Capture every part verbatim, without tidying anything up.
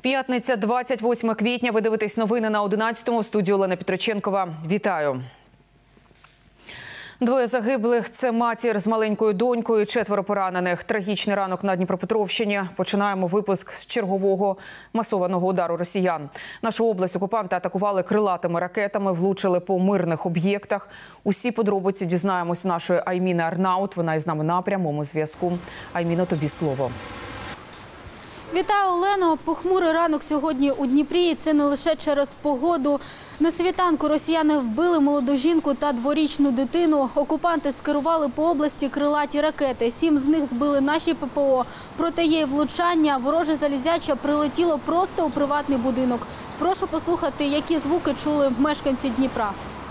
П'ятниця, двадцять восьме квітня. Ви дивитесь новини на одинадцятому. В студії Олена Петроченкова. Вітаю. Двоє загиблих – це матір з маленькою донькою, четверо поранених. Трагічний ранок на Дніпропетровщині. Починаємо випуск з чергового масованого удару росіян. Нашу область окупанти атакували крилатими ракетами, влучили по мирних об'єктах. Усі подробиці дізнаємось у нашої Айміни Арнаут. Вона із нами на прямому зв'язку. Айміно, тобі слово. Вітаю, Олено. Похмурий ранок сьогодні у Дніпрі. Це не лише через погоду. На світанку росіяни вбили молоду жінку та дворічну дитину. Окупанти скерували по області крилаті ракети. Сім з них збили наші ППО. Проте є й влучання. Вороже залізяча прилетіло просто у приватний будинок. Прошу послухати, які звуки чули мешканці Дніпра.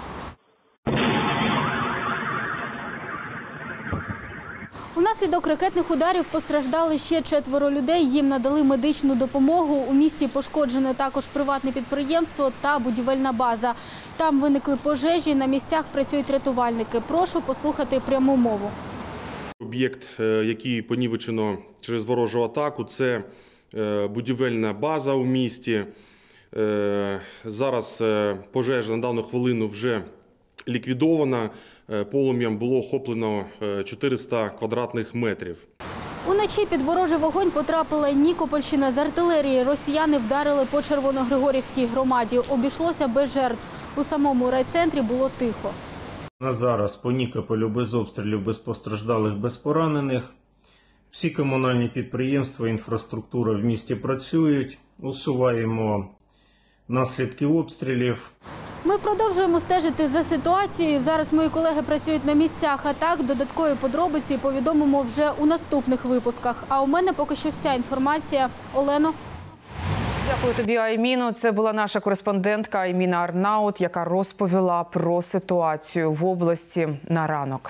Унаслідок ракетних ударів постраждали ще четверо людей. Їм надали медичну допомогу. У місті пошкоджено також приватне підприємство та будівельна база. Там виникли пожежі, на місцях працюють рятувальники. Прошу послухати пряму мову. Об'єкт, який понівечено через ворожу атаку, це будівельна база у місті. Зараз пожежа на дану хвилину вже ліквідована. Полум'ям було охоплено чотириста квадратних метрів. Уночі під ворожий вогонь потрапила Нікопольщина з артилерії. Росіяни вдарили по Червоногригорівській громаді. Обійшлося без жертв. У самому райцентрі було тихо. На зараз по Нікополю без обстрілів, без постраждалих, без поранених. Всі комунальні підприємства, інфраструктура в місті працюють. Усуваємо наслідки обстрілів. Ми продовжуємо стежити за ситуацією. Зараз мої колеги працюють на місцях атак. Додаткові подробиці повідомимо вже у наступних випусках. А у мене поки що вся інформація. Олено. Дякую тобі, Айміно. Це була наша кореспондентка Айміна Арнаут, яка розповіла про ситуацію в області на ранок.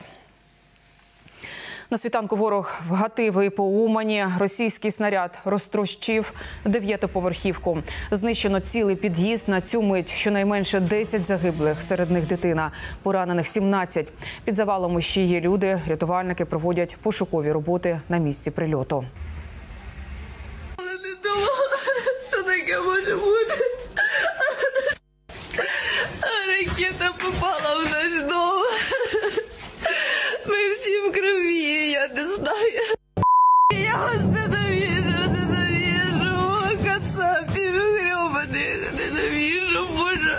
На світанку ворог вгатив і по Умані. Російський снаряд розтрощив дев'ятиповерхівку. Знищено цілий під'їзд. На цю мить щонайменше десять загиблих, серед них дитина. Поранених сімнадцять. Під завалом ще є люди. Рятувальники проводять пошукові роботи на місці прильоту. Але не думала, що таке може бути. А ракета попала в наш дом. Ми всі в крові, я не знаю. Я вас ненавижу, ненавижу. Кацапів гребаних, ненавижу, Боже.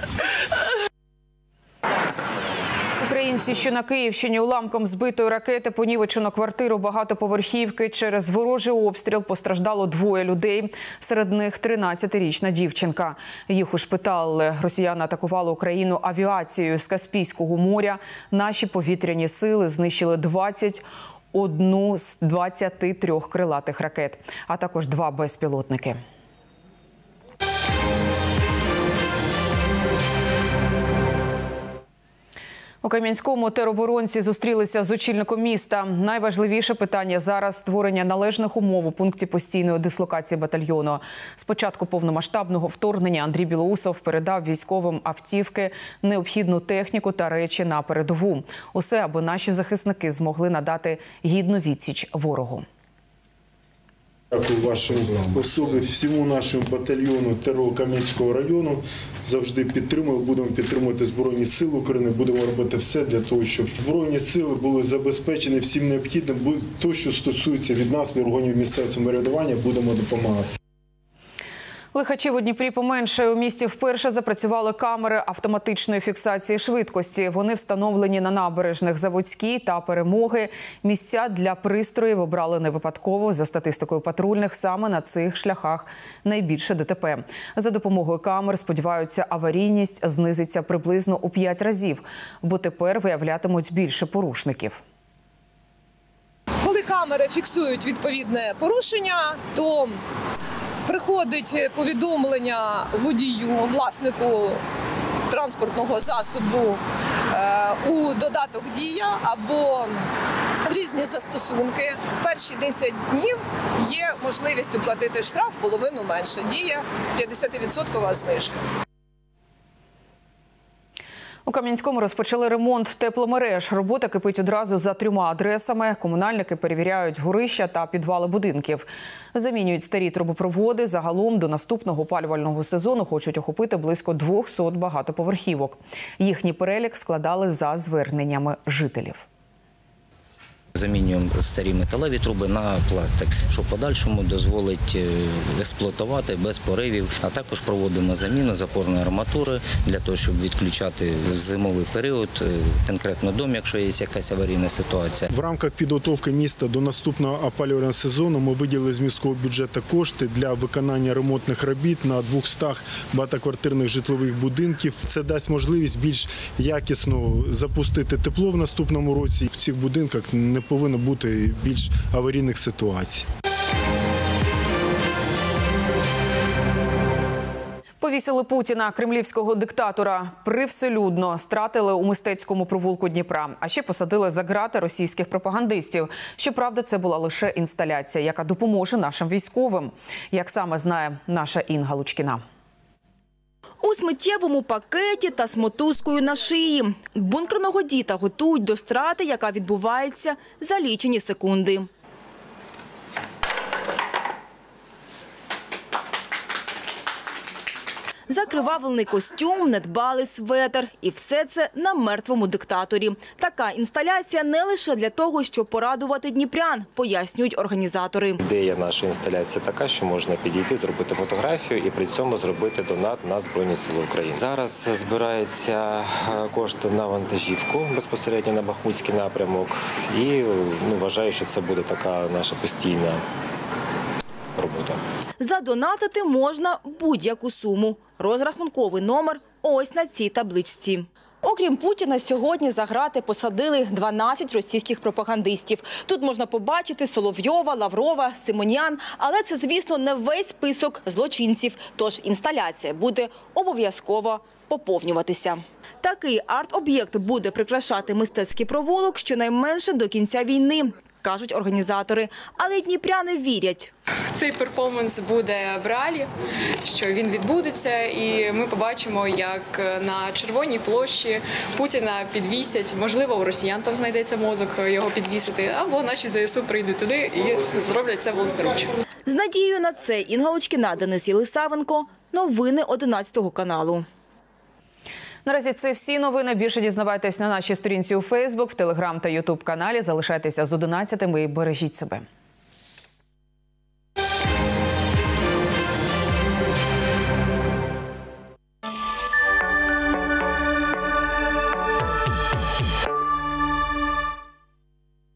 Українці, що на Київщині уламком збитої ракети понівечено квартиру багатоповерхівки. Через ворожий обстріл постраждало двоє людей. Серед них тринадцятирічна дівчинка. Їх ушпиталили. Росіяни атакували Україну авіацією з Каспійського моря. Наші повітряні сили знищили двадцять одну з двадцяти трьох крилатих ракет, а також два безпілотники. У Кам'янському тероборонці зустрілися з очільником міста. Найважливіше питання зараз – створення належних умов у пункті постійної дислокації батальйону. З початку повномасштабного вторгнення Андрій Білоусов передав військовим автівки, необхідну техніку та речі на передову. Усе, аби наші захисники змогли надати гідну відсіч ворогу. Дякую вашим особі, всьому нашому батальйону ТРО Кам'янського району. Завжди підтримуємо, будемо підтримувати Збройні Сили України, будемо робити все для того, щоб Збройні Сили були забезпечені всім необхідним. То, що стосується від нас, від органів місцевого самоврядування, будемо допомагати. Лихачів у Дніпрі поменше. У місті вперше запрацювали камери автоматичної фіксації швидкості. Вони встановлені на набережних Заводській та Перемоги. Місця для пристроїв обрали не випадково. За статистикою патрульних, саме на цих шляхах найбільше ДТП. За допомогою камер, сподіваються, аварійність знизиться приблизно у п'ять разів, бо тепер виявлятимуть більше порушників. Коли камери фіксують відповідне порушення, то приходить повідомлення водію, власнику транспортного засобу у додаток «Дія» або в різні застосунки. В перші десять днів є можливість оплатити штраф половину менше. Діє п'ятдесятивідсоткова знижка. У Кам'янському розпочали ремонт тепломереж. Робота кипить одразу за трьома адресами. Комунальники перевіряють горища та підвали будинків. Замінюють старі трубопроводи. Загалом до наступного опалювального сезону хочуть охопити близько двохсот багатоповерхівок. Їхній перелік складали за зверненнями жителів. Замінюємо старі металеві труби на пластик, що в подальшому дозволить експлуатувати без поривів. А також проводимо заміну запорної арматури для того, щоб відключати в зимовий період, конкретно дом, якщо є якась аварійна ситуація. В рамках підготовки міста до наступного опалювального сезону ми виділили з міського бюджету кошти для виконання ремонтних робіт на двохстах багатоквартирних житлових будинків. Це дасть можливість більш якісно запустити тепло в наступному році. В цих будинках не повинно бути більш аварійних ситуацій. Повісили Путіна, кремлівського диктатора, привселюдно стратили у мистецькому провулку Дніпра. А ще посадили за ґрати російських пропагандистів. Щоправда, це була лише інсталяція, яка допоможе нашим військовим. Як саме знає наша Інга Лучкіна. У сміттєвому пакеті та з мотузкою на шиї. Бункерного діда готують до страти, яка відбувається за лічені секунди. Закривавлений костюм, недбалий светр. І все це на мертвому диктаторі. Така інсталяція не лише для того, щоб порадувати дніпрян, пояснюють організатори. Ідея нашої інсталяції така, що можна підійти, зробити фотографію і при цьому зробити донат на Збройні Сили України. Зараз збираються кошти на вантажівку безпосередньо на Бахмутський напрямок. І ну, вважаю, що це буде така наша постійна робота. Задонатити можна будь-яку суму. Розрахунковий номер ось на цій табличці. Окрім Путіна, сьогодні за ґрати посадили дванадцять російських пропагандистів. Тут можна побачити Соловйова, Лаврова, Симонян. Але це, звісно, не весь список злочинців. Тож інсталяція буде обов'язково поповнюватися. Такий арт-об'єкт буде прикрашати мистецький провулок щонайменше до кінця війни, кажуть організатори. Але й дніпряни вірять. Цей перформанс буде в реалі, що він відбудеться, і ми побачимо, як на Червоній площі Путіна підвісять. Можливо, у росіян там знайдеться мозок його підвісити, або наші ЗСУ прийдуть туди і зроблять це власноруч. З надією на це Інга Лучкіна, Денис Єлисавенко. Новини одинадцятого каналу. Наразі це всі новини. Більше дізнавайтесь на нашій сторінці у Фейсбук, в Телеграм та Ютуб каналі. Залишайтеся з одинадцятим і бережіть себе.